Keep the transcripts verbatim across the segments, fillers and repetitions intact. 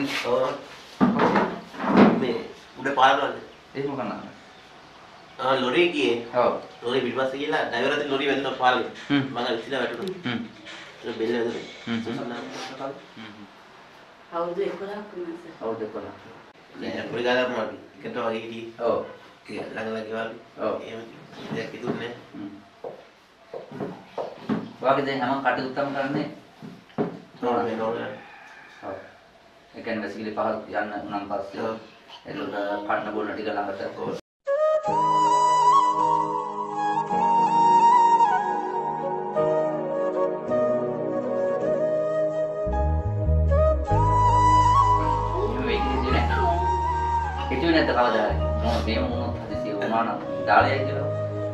Oh. මේ උඩ පාරවලනේ. එහෙම කරනවා. ආ ලොරි ගියේ. ඔව්. ලොරි පිටපස්සේ ගිහලා ඩ්‍රයිවර් අතින් ලොරි වැදුනා පාරේ. හ්ම්. මම ඉතිලා වැටුණා. හ්ම්. ඒක බෙල්ල වැදුනේ. හ්ම්. හ්ම්. අවුරුදු එකොළහක් වුණා සර්. අවුරුදු එකොළහක්. නෑ පොඩි කාලයක් මම එකට වගේ හිටියේ. ඔව්. ළඟ ළඟ ගෙවල්. ඔව්. එහෙම දෙයක් හිතුන්නේ නෑ. හ්ම්. වාගේ දැන් හැම කටයුත්තම කරන්නේ නෝන නෝන. ඔව්. ඒ කියන්නේ වැසිකිලි පහ යන්න උනම් පස්සේ එතකොට කන්න බොන්න ටික ළඟට ඔව්. itu nih terkawal dari mau dia mau tadi sih mana dari aja loh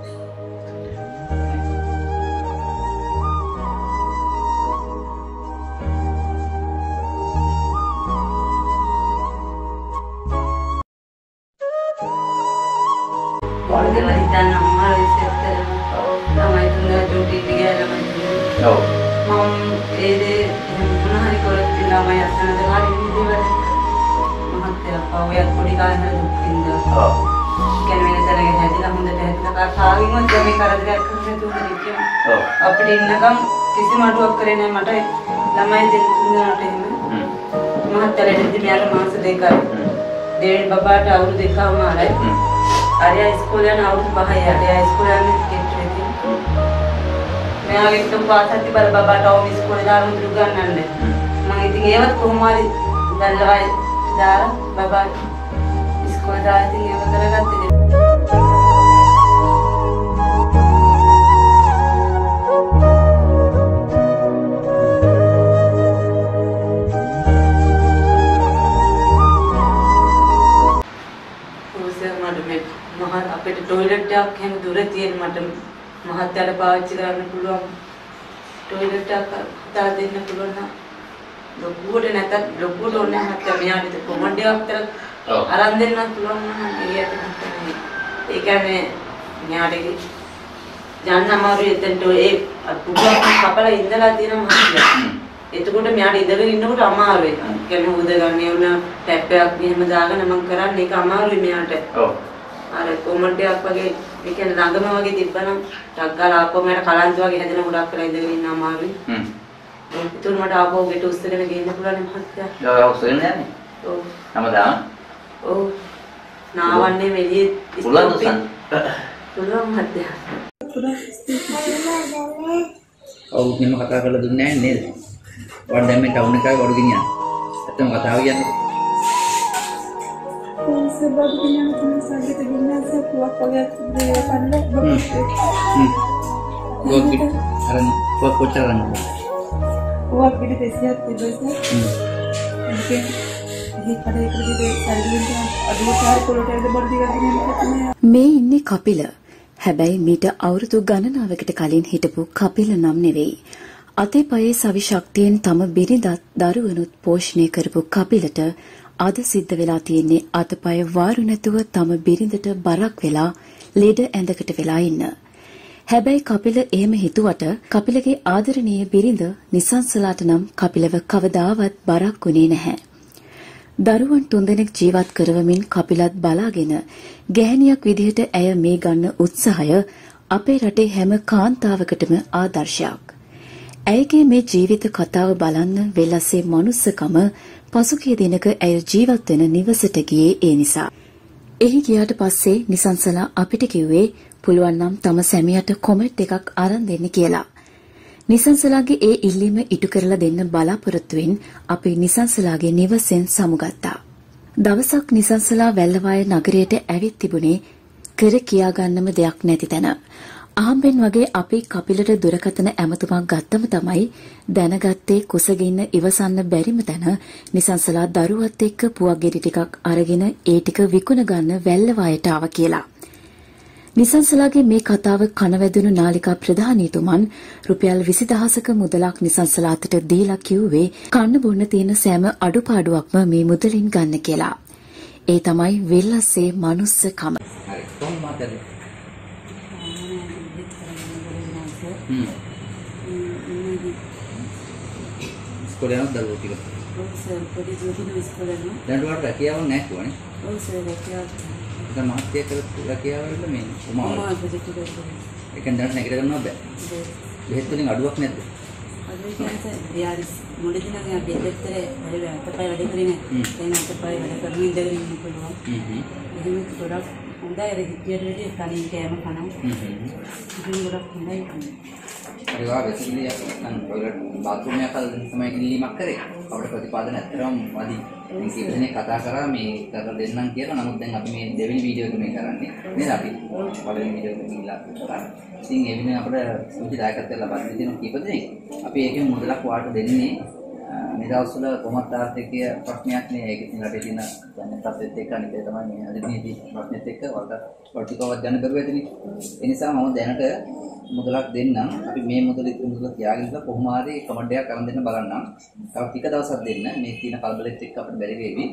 Warga kita nama resetter nama itu nggak cuti tiga nama itu oh mau ini mana hari kalau tidak nama ya sana hari ini dia Apa yang kuri kalian ada dukkinda. Oh. Kan mana cara kita hadilah muda hadilah kalau kali mau jadi kalau tidak kerja tu hari itu. Oh. Apa di negam kisi madu akre ni mata lama ini tunda nanti ni. Hmm. Mahat cara jadi biar masa dekar. Hmm. Dewi bapa ada awal dekar mana? Hmm. Area sekolah na awal bahaya area sekolah ni kita ni. Saya lagi tu pasal tiba bapa ada awal sekolah dalam juga nanti. Mengiting lewat kumari dan lewat dah bapa sekolah dah tinggal berdekat ni. Usaha macam ni, mahat apa itu toilet tak yang dua tiada macam mahat tiada bawa cikgu peluang toilet tak tak ada peluang na. Logo dan nanti logo dan nanti kami ada itu pemandu aktor alam dan nanti peluang mana dia tu nanti ikan ni ada ni jangan mahu itu tu eh peluang apa lah indah lah tiada macam itu pun kami ada itu kan ini pun ramah ada kami udah kami una tepek ni macam mana mangkaran ni kami ada ni ada ada pemandu apa ke ikan rangga mana ke tiba na rangga apa mana kalan tu lagi ada na udah kerja itu ni nama ada itu mana apa gitu usahanya lagi ini pulang ni macam ya usahanya ni oh nama dah oh nawan ni meli pulang tu san pulang macam oh ni mak kata kalau dunia ni wadah main tahun ni kau baru gini ya itu mak tahu ya sebab dia nak sakit begini saya kuat kalau dia pandai hmm hmm gua gitu karena gua kocaran kuat gitu desiat tiba-tiba mungkin ini pada itu dia selalunya aduh cari kalau dia berdi lagi මේ ඉන්නේ කපිල. හැබැයි මීට අවුරුදු ගණනාවකට කලින් හිටපු කපිල නම් නෙවෙයි. අතේ පයේ සවි ශක්තියෙන් තම බිරිඳත් දරුවනුත් පෝෂණය කරපු කපිලට අද සිද්ධ වෙලා තියෙන්නේ අතපය වාරු නැතුව තම බිරිඳට බරක් වෙලා ලෙඩ ඇඳකට වෙලා ඉන්න. හැබැයි කපිල එහෙම හිතුවට කපිලගේ ආදරණීය බිරිඳ නිසංසලාට නම් කපිලව කවදාවත් බරක් වුණේ නැහැ. දරුවන් තුන්දෙනෙක් ජීවත් කරවමින් කපිලත් බලාගෙන ගැහණියක් විදිහට ඇය මේ ගන්න උත්සාහය අපේ රටේ හැම කාන්තාවකටම ආදර්ශයක්. ඇයගේ මේ ජීවිත කතාව බලන්න වෙලසේ මනුස්සකම පසුගිය දිනක ඇය ජීවත් වෙන නිවසට ගියේ ඒ නිසා. එහි ගියාට පස්සේ නිසංසලා අපිට කිව්වේ පුළුවන් නම් තම සැමියාට කොමන්ට් එකක් අරන් දෙන්න කියලා. නිසංසලාගේ ඒ ඉල්ලීම ඉටු කරලා දෙන්න බලාපොරොත්තුවෙන් අපි නිසංසලාගේ නිවසෙන් සමුගත්තා. දවසක් නිසංසලා වැල්ලවාය නගරයට ඇවිත් තිබුණේ කර කියා ගන්නම දෙයක් නැති තැන. අහම්බෙන් වගේ අපි කපිලට දුරකථන ඇමතුමක් ගත්තම තමයි දැනගත්තේ කුසගින්න ඉවසන්න බැරිම තැන නිසංසලා දරුවත් එක්ක පුවක් ගෙඩි ටිකක් අරගෙන ඒ ටික විකුණ ගන්න වැල්ලවායට ආවා කියලා. නිසංසලාගේ මේ කතාව කනවැදුණු නාලිකා ප්‍රධානීතුමන් රුපියල් විසි දහසක මුදලක් නිසංසලාට දීලා කිව්වේ කන්න බොන්න තියෙන සෑම අඩුපාඩුවක්ම මේ මුදලින් ගන්න කියලා. ඒ තමයි වෙල්ලස්සේ මනුස්සකම. හරි කොහොම මාතද හ්ම් ඉස්කෝලේ යනවා දරුවෝ ටික ඔව් සර් පොඩි දුවකින් ඉස්කෝලේ යනවා. දැන් උඩට රැකියාවක් නැහැ කිව්වනේ. ඔව් සර් රැකියාව. දැන් මහත්ය කරපු රැකියාවල මේ උමාව. මම ප්‍රොජෙක්ට් එක කරනවා. ඒකෙන් දැන් නැගිට ගන්නවද? බෙහෙත් වලින් අඩුවක් නැද්ද? අද කියන්නේ යාරිස් මුලදී නම් අපි දෙත්තර වැඩ අතපය වැඩ කරේ නැහැ. දැන් අතපය වැඩ කරමින් ඉඳගෙන ඉන්න පුළුවන්. හ්ම් හ්ම්. එහෙම ගොඩක් හොඳයි අර හිටියට වැඩි කලින් කෑම කනවා. හ්ම් හ්ම්. ඉතින් ගොඩක් හොඳයි. ඒ වගේ වෙසිලිය නම් ටොයිලට් බාත්රූම් එකක් හදන්න තමයි ඉල්ලීමක් කරේ. අපේ ප්‍රතිපාදන ඇත්තටම වැඩි. මේ කීපදෙනෙක් කතා කරා මේ කරලා දෙන්නම් කියලා. නමුත් දැන් අපි මේ දෙවෙනි වීඩියෝ එක මේ කරන්නේ. නේද අපි? පළවෙනි වීඩියෝ එක ඉල්ලා කරා. ඉතින් ඒ වෙනුවෙන් අපිට සුචි දායකත්වය ලබා දෙන්න තියෙන කීපදෙනෙක්. අපි ඒකෙන් මුදලක් වාට දෙන්නේ මේ දවස්වල කොහොමද ආර්ථිකීය ප්‍රශ්නයක් නේ. ඒක ඉතින් රටේ තියෙන දැන් තත්ත්වෙත් එක්ක අනිත් එක තමයි මේ අධිනීති ප්‍රශ්නෙත් එක්ක වලට වර්තිකවත් ගන්න බැරුව ඇතිනේ. ඒ නිසා මම දැනට මුදලක් දෙන්නම්. අපි මේ මුදල ඉතින් මුදල තියාගෙන ඉඳලා කොහොම හරි කමෙන්ට් එකක් කරන් දෙන්න බලන්නම්. තව ටික දවසක් දෙන්න. මේ තියෙන කලබලෙත් එක්ක අපිට බැරි වෙවි.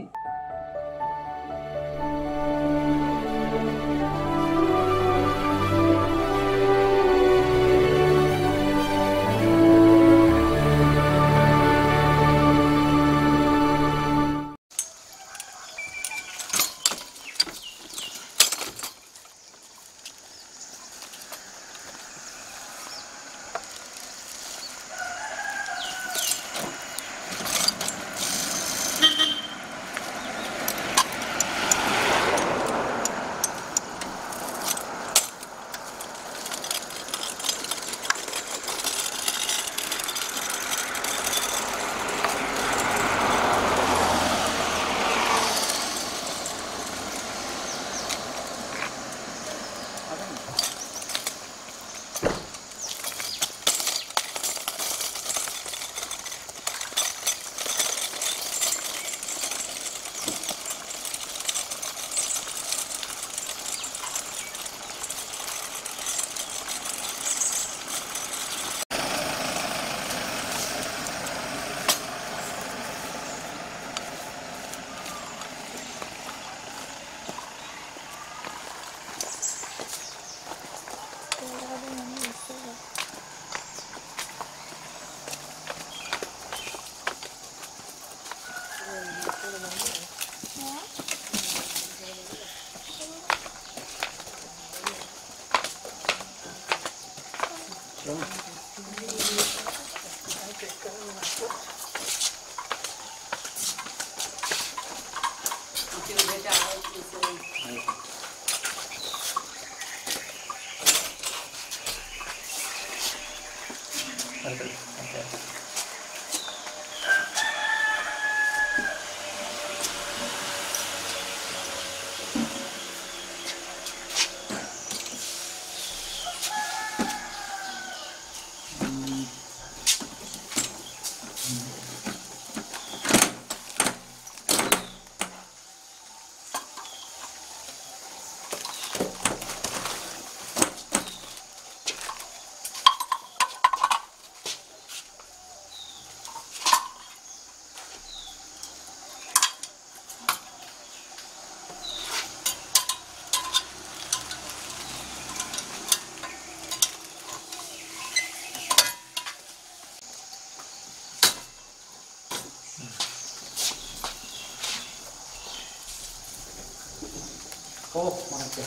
Oh, mantap.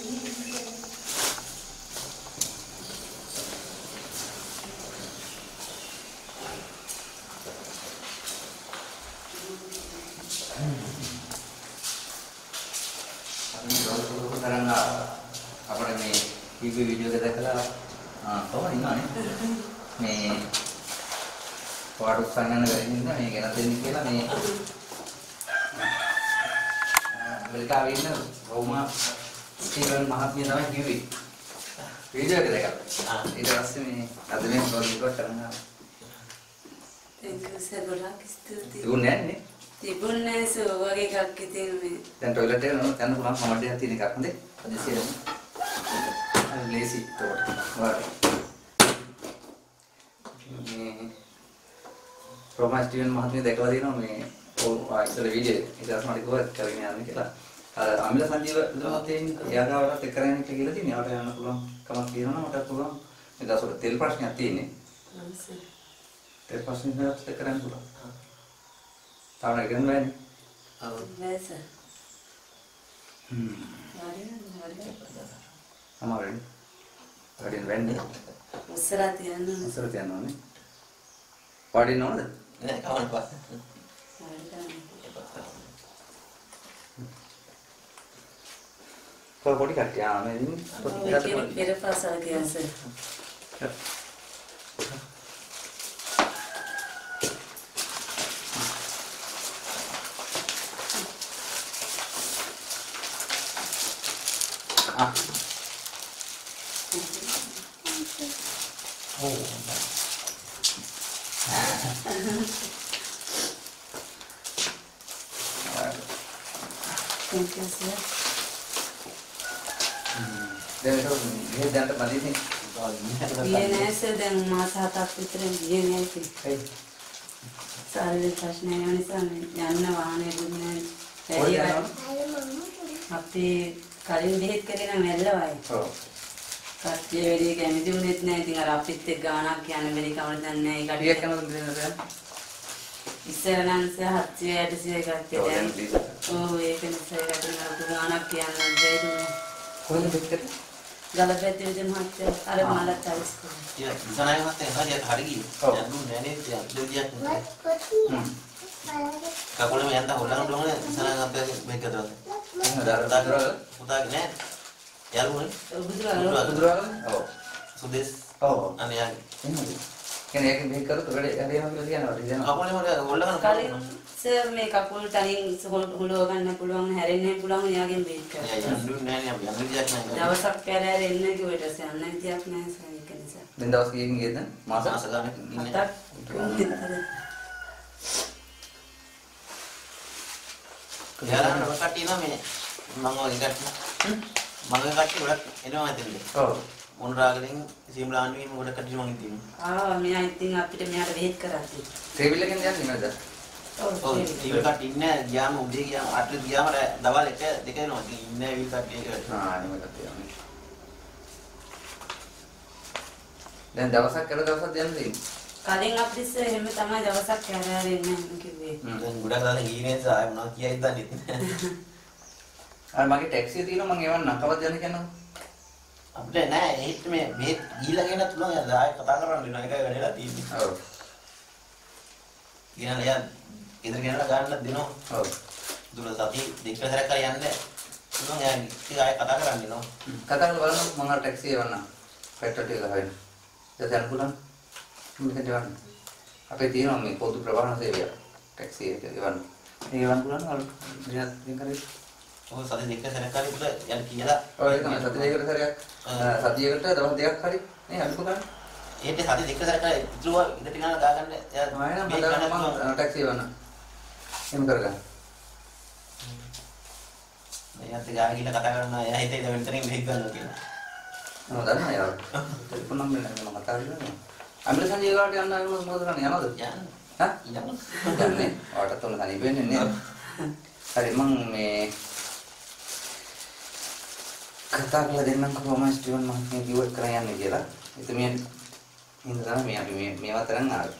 Sekarang apa namanya video-video kita kalau kau ini mana nih waduh sana negara ini nih kita ini kita nih mereka ini rumah tinggal mahatnya namanya Kiwi video kita kan itu pasti nih ada nih kalau juga karena Thank you sir ගොඩක් ස්තුතියි. තිබුණේ නැහැ තිබුණේ sir වගේ එකක් ඉතින් මේ දැන් ටොයිලට් එක නෝ යන්න පුළුවන් කමඩේ තියෙන එකක් හොඳේ හදිසියෙම අර ලේසි උඩට වාර මේ ප්‍රොමස් ටියන් මහත්මිය දැකලා තියෙනවා මේ ඉස්සර වීඩියෝ එක ඊට පස්සේ මට කිව්වා කරගෙන යන්න කියලා අර අමිල සංජීව දුරමතෙන් එයාගාවට එක්ක කරගෙන ඉන්න කියලා තියෙනවා යාට යන්න පුළුවන් කමක් තියෙනවා මට පුළුවන් මේ දවස්වල තෙල් ප්‍රශ්නයක් තියෙන්නේ නමස්සේ තෙල් ප්‍රශ්නේ නේද කරන්න පුළුවන් භාවනා ඉගෙන ගන්න. ඔව්. වැස. හ්ම්. වාඩිවෙන්න වාඩිවෙන්න. අමාරුයි. වැඩියෙන් වෙන්නේ. උස්සලා තියන්න. ඉස්සර තියනවානේ. වාඩින්න ඕනද? නෑ කවන්න පාස. කොහොම පොඩි කට්ටිය ආ මේ ඉන්නේ. පොඩි කට්ටිය. පෙර පාසල් කියන්ස. Ah. Oh. Thank you, sir. දැන් ඒක මේ දැන්ට මදිනේ. ගියේ නෑ සර් දැන් මාස හතක් විතර ගියේ නෑ ඉතින්. හයි. ශාරීරික ප්‍රශ්න ඒ නිසා මේ යන්න වාහනේ දුන්නේ නෑ. අපි කලින් බෙහෙත් කරේ නම් වැල්ලවයි. ඔව්. කට්ටිය වැඩි කැමති වුණෙත් නෑ. ඉතින් අර අපිත් එක්ක ගානක් කියන්න බැරි කවුරුද දන්නේ නෑ. ටිකක් යනවද දෙන්නද? ඉස්සර නම් සර් හත්සිය අටසිය ගත්තේ දැන්. ඔව් ඒක නිසා ඒකට නරක ගානක් කියන්න බැහැ. කොහෙන්ද දෙක්කද? ගලපැත්තේ විදිහ මහත්තයා අර මාලත් හරිස් කරා. යා සනාය මහත්තයා හරියට හරි ගියේ. ඔව්. දැන් දුන්නේ නෑනේ ඉතින් දෙවියක් නෑ. හ්ම්. කකුලෙම යන්න හොල්ලන්න බලන්න සනාය මහත්තයා මේක කරලා. එහෙනම් දාලා කරලා පුතාගේ නෑ. යාළුවනේ. බුදුරාලෝ බුදුරාලෝ? ඔව්. සුදේශ්. ඔව්. අනේ යාගේ. එහෙමද? කියන්නේ ඒක මේක කරත් වැඩ හරියනවා කියලා කියනවා. ඉතින් කකුලෙම හොල්ලන්න කලින් සර් මේ කකුල් තනින් හුලව ගන්න පුළුවන් හැරෙන්න පුළුවන් එයාගෙන් බේත් කරා. යා යන්න දුන්නේ නෑනේ අපි යන්න විදියක් නෑ. දවසක් පෙරහැර එන්න කිව්වට පස්සේ යන්න විදියක් නෑ සර් ඒක නිසා. දැන් දවස් කීයකින් ගියද? මාස මාස ගානක් ඉන්නේ. අතක් යාළුවෝ කට්ටිය නෝ මේ මම වගේ කට්ටිය. මගේ කට්ටිය ගොඩක් එනවා හිතන්නේ. ඔව්. මොනරාගලින් සීමලාන්විම ගොඩක් කට්ටිය මං ඉතින්. ආ මෙයා ඉතින් අපිට මෙයාට බෙහෙත් කරා ඉතින්. ටේබල් එකෙන් යන්නේ නේද? ඔව් ඔව් ටීවී කට්ටිය ඉන්නේ ගියාම උදේ ගියාම අටට ගියාම දවල් එක දෙක වෙනවා. ඉතින් ඉන්නේ වී කට්ටිය ඒක. ආ එහෙම කට්ටිය යන්නේ. දැන් දවසක් කර දවසක් යන්නේ. කලින් අපිට සර් එහෙම තමයි දවසක් පෙරහැර එන්න කිව්වේ. දැන් ගොඩක් දාලා ගියේ නේද ආයෙ මොනවා කියයිද දන්නේ නැහැ. අර මගේ ටැක්සිය තියෙනවා මම එවන්න කවද යන්නේ කියනවා. අපිට නෑ ඒත් මේ මේ ගිහිල්ලා ගෙන තුලන් යලා ආයෙ කතා කරන්න වෙනවා. ඒකයි වැඩේලා තියෙන්නේ. ඔව්. ගෙනලා යා ඉතින් ගෙනලා ගන්න දෙනවා. ඔව්. දුර සති දෙක සැරයක් කරලා යන්නේ. තුලන් යා ඉතින් ආයෙ කතා කරන්න වෙනවා. කතා කරලා බලන්න මම අර ටැක්සිය එවන්න. පෙට්‍රල් ටික ගහන්න. දැන් යන්න පුළුවන්. මෙතන යන්න. අපේ තියෙනවා මේ පොදු ප්‍රවාහන සේවය. ටැක්සිය එක එවන්න. ඒක එවන්න පුළුවන් අර දිනක් දින කරේ. ඔය සති දෙක සැරයක් කරලා පුත යන්න කියලා. ඔය ඒක තමයි සති දෙකකට සැරයක්. සතියකට දවස් දෙකක් හරි නේ අල්ප ගන්න. ඒත් සති දෙක සැරයක් කරලා ඉතුරුව ඉඳ ටික ගන්න දාගන්න. එයා මම නම් බදාන මම ටැක්සිය එවන්න. එහෙම කරගන්න. එයාත් ගාන ගිහලා කතා කරනවා. එයා හිතේ ඉතින් මෙතනින් මෙහෙක් ගන්නවා කියලා. මම දන්නවා යාර. ටෙලිෆෝන් නම්බර් එක මම කතා කරනවා. අම්බුලන්ස් එකේ ගාවට යන්න ආවම මොකද කරන්නේ යනවද? යන්න. හා? යන්න. යන්නේ. ඔයාට තොල තනි වෙන්නේ නේද? හරි මම මේ කතා කරලා දෙන්නම් කොහොමද ස්ටිවන් මහත්මිය කිව්වත් කරන් යන්නේ කියලා. එතමියන් ඉඳලා මේ අපි මේ මේවා තරම් ආවේ.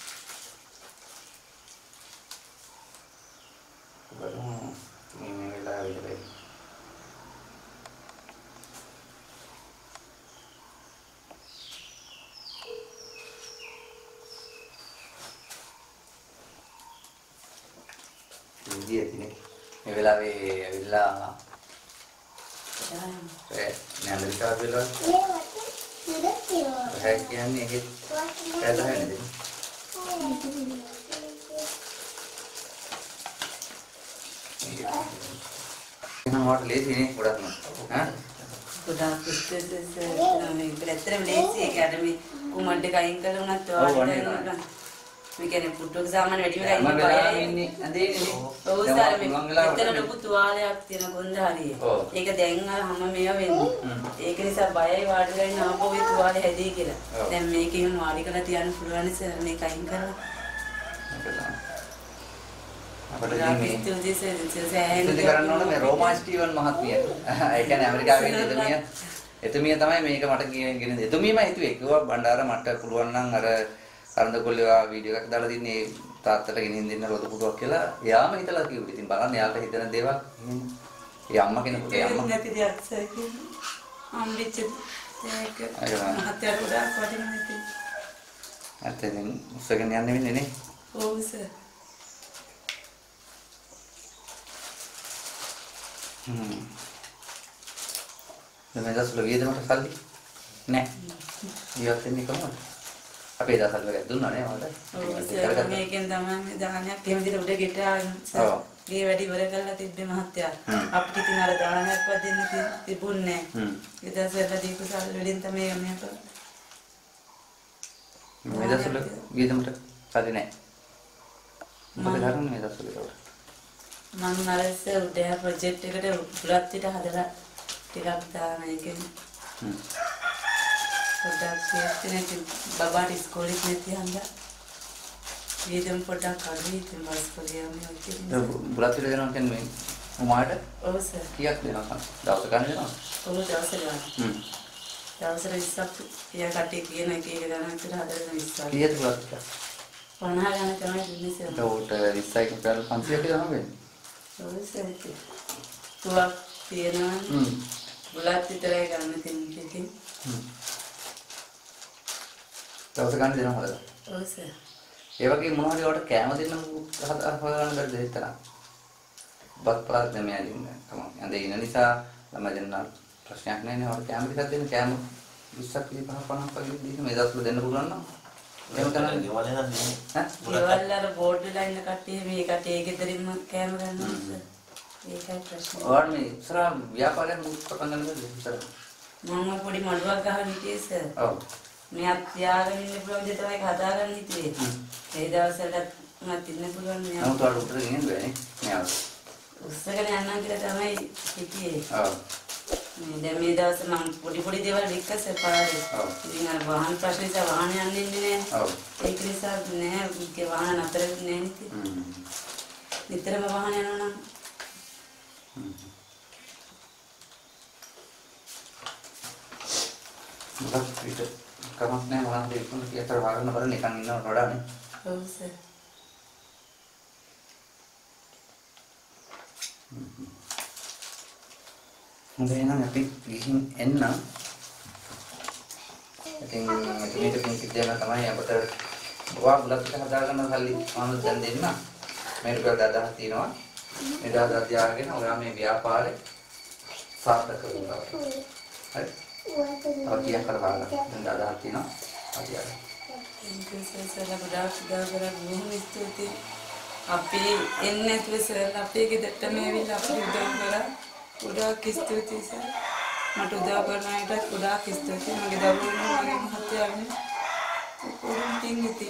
බලමු මේ මේ වෙලාවෙ ඉඳලා ඉන්දියාවේ මේ වෙලාවේ ඇවිල්ලා ඒ ඇමරිකාව වෙලාව ඒ කියන්නේ ඒක ඇදලා නේද එහෙනම් වට ලේසිනේ ගොඩක්ම ඈ ගොඩාක් ස්ට්‍රෙස් මේ ඇත්තටම ලේසි ඒක අර මේ කුමඩ් එක අයින් කළා උනත් ඔයාලට මේ කියන්නේ පුටුවක සාමාන්‍ය වැඩි වෙලා ඉන්න බයයි ඉන්නේ ඇඳේනේ ඔව් සාර මේ මෙතන ලොකු තුවාලයක් තියෙන කොන්ද හරිය ඒක දැන් අර හැම මේවා වෙන්නේ ඒක නිසා බයයි වාඩිලා ඉන්න ආපහු ඒ තුවාලේ හැදී කියලා දැන් මේකෙන් වාඩි කරලා තියන්න පුළුවන් සර් මේක අයින් කරලා අපිට මේ ඉතින් ඉතින් කරන්න ඕනේ මේ රෝමා ස්ටිවන් මහත්මිය. ඒ කියන්නේ ඇමරිකාවේ ඉන්න එතුමිය. එතුමිය තමයි මේක මට ගෙන එතුමියම හිතුවේ. කිව්වා බණ්ඩාර මට පුළුවන් නම් අර කරන්දකොල්ලේ වීඩියෝ එකක් දාලා තින්නේ තාත්තට ගෙනින් දෙන්න රොද පුටුවක් කියලා. එයාම හිතලා කිව්වා. ඉතින් බලන්න එයාට හිතන දේවල් එහෙම. ඒ අම්මා කෙනෙකුට ඒ අම්මා නැති දෙයක් සර් කියන්නේ. අම්ලිච්ච ඒක මහත්තයාට ගොඩාක් වටිනවා ඉතින්. ඇත්තටම උස්සගෙන යන්න වෙන්නේ නේ. ඔව් සර්. හ්ම්. දැන් දසුල වියදමට සල්ලි නෑ. ජීවත් වෙන්නේ කොහොමද? අපේ දසල් වල දුන්නා නේ මට. ඔව් සර් මේකෙන් තමයි දානයක් එහෙම විදිහට උඩ ගෙට ආගෙන සර්. ගේ වැඩි ඉවර කරලා තිබ්බේ මහත්තයා. අපිට ඉතින් අර දානයක්වත් දෙන්න තිබුණේ නෑ. හ්ම්. ඊට පස්සේ දීපු සල්ලි වලින් තමයි මේ කරා. මේ දසුල වියදමට සල්ලි නෑ. මොකද කරන්නේ මේ දසුල වල? මම අරස උදේ ප්‍රොජෙක්ට් එකට පුරත් පිට හදලා ටිකක් දාන එකෙන් හ්ම් පොඩ්ඩක් සියස්තිනේ බබාට ඉස්කෝලේ නැති හන්දා වේදම් පොඩ්ඩක් අඩුයි ඉතින් ඉස්කෝලේ යන්නේ ඔච්චර පුරත් පිට දෙනවා කියන්නේ උමාට ඔව් සර් කීයක් දෙනවා දවස් ගන්න දෙනවා ඔව් දවස් ගන්න හ්ම් දවසට විස්සක් පියා කටේ කියන එක එක ගණන් විතර හදලා විස්සක් කීයද පුරත් පිට පනහ ගණන් තමයි දුන්නේ සර් ඒකට විස්සයි කියලා පන්සියයක් දෙනවා වෙන්නේ ඔව් සර් තුවක් තියෙනවා හ්ම් බුලත් විතරයි ගන්න තියෙන්නේ ඉතින් හ්ම් දවස් ගන්න දෙනවා හදලා ඔව් සර් ඒ වගේ මොනවා හරි වලට කැම දෙන්න හදා ගන්න බැරිද හිතලා බත් පාත් දෙන්නේ නැහැ තමයි අද ඉන්න නිසා ළමයි දෙන්න ප්‍රශ්නයක් නැහැ නේ වල කැම ටිකක් දෙන්න කැම විස්සක් විතර පහක් වගේ දෙන්න මේ දවස්වල දෙන්න පුළුවන් නම් එහෙම කරන්නේ ගෙවල් එකක් දෙන්නේ ඈ ගෙවල් වල බෝඩ් වෙලා ඉන්න කට්ටිය මේකට ඒ ගෙදරින්ම කැම ගන්නවා සර් ඒකයි ප්‍රශ්නේ ඔයාලා මේ ඉස්සරහ ව්‍යාපාරයක් පටන් ගන්න බැරිද ඉස්සරහ මම පොඩි මඩුවක් ගහන හිටියේ සර් ඔව් මෙයාත් තියාගෙන ඉන්න පුළුවන් විදිහට තමයි හදාගන්න හිටියේ ඒ දවස්වලත් මත් ඉන්න පුළුවන් මෙයා නමුත් ඔයාලා උත්තර ගෙනියන්න බෑනේ මෙයාට උස්සගෙන යන්නම් කියලා තමයි හිටියේ ඔව් මේ දැන් මේ දවස් මම පොඩි පොඩි දේවල් වික්කස පාරේ ඔව් ඉතින් අර වාහන ප්‍රශ්න නිසා වාහන යන්නේ ඉන්නේ නෑ ඔව් ඒක නිසා නෑ මේ වාහන නතර වෙන්නේ නෑ නේද හ්ම් නිතරම වාහන යනවා නම් මොකක්ද පිට කමක් නැහැ මොනවද ඒකම කීතර වහන්න බලන්න නිකන් ඉන්නවට වඩානේ ඔව් සර් හොඳයි එහෙනම් අපි ගිහින් එන්න ඉතින් මේක පින් කිව්වම තමයි අපිට ඔයා බුලත් එක හදාගන්න සල්ලි මම දැන් දෙන්න මේ රුපියල් දහදහක් තියෙනවා මේ දහදහක් තියාගෙන ඔයා මේ ව්‍යාපාරේ සාර්ථක කරගන්න හරි ඔය කීයක් කරලා දැන් දහදහක් තියෙනවා අපි යන්න Thank you sir. Sir, ගොඩාක් සුදාකරන් බොහොම ස්තුතියි. අපි එන්නේ නැතුව සර් අපේ ගෙදරටම ඇවිල්ලා අපිට උදව් කරා. ගොඩාක් ස්තුතියි සර්. මට උදව් කරන අයට ගොඩාක් ස්තුතියි. මගේ දරුවෝ මගේ මහත්තයාගෙන කොහොම තින්ගිති.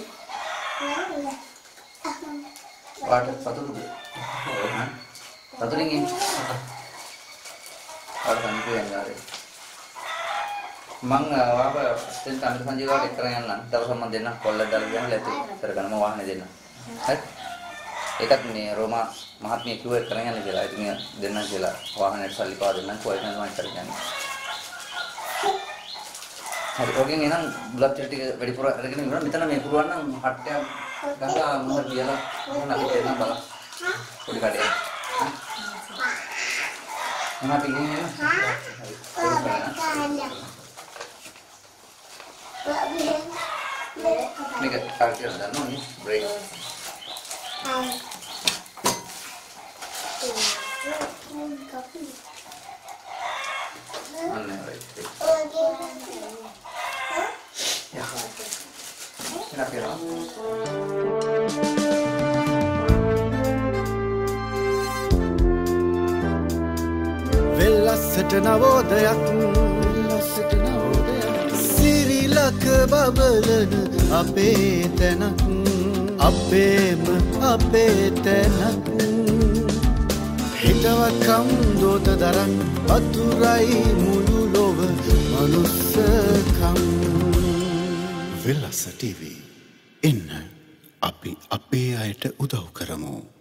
වාට සතුටුද? සතුටින් ඉන්න. ආර සම්පූර්ණයි. මං වාබ දැන් තමිල් සංජීවයට එක්ක යන්න දවස් මම දෙන්න කොල්ලට දාලා ගියාම ලැබි කරගන්න මම වාහනේ දෙන්න. හරි. ඒකත් මේ රෝමා මහත්මිය කිව්ව එක්ක යන්න කියලා. ඉතින් දෙන්න කියලා වාහනේට සල්ලි පාවා දෙන්න කොයි කෙනෙක් මම කරගන්නේ. හරි. ඔගෙන් එනම් බ්ලඩ් ටික වැඩිපුර අරගෙන ඉන්නවා. මෙතන මේ පුරවන්න නම් හට්ටයක් ගහලා මොකද කියලා මොන අපි දෙන්න බලන්න. පොඩි කඩේ. මම අපි ගිහින් එන්න. හරි. මේක කාර්යය දාන්න ඕනේ බ්‍රේක් අන්න රයිට් යා එන අපේලා වෙල්ලස්සට නවෝදයක් වෙල්ලස්සට නවෝදයක් සිරිලක බබලන අපේ තැනක් අපේම අපේ තැනක් හිතවත්කම් දෝත දරන් වතුරයි මුළු ලොව මනුස්සකම් වෙල්ලස්ස ටීවී එන්න අපි අපේ අයට උදව් කරමු.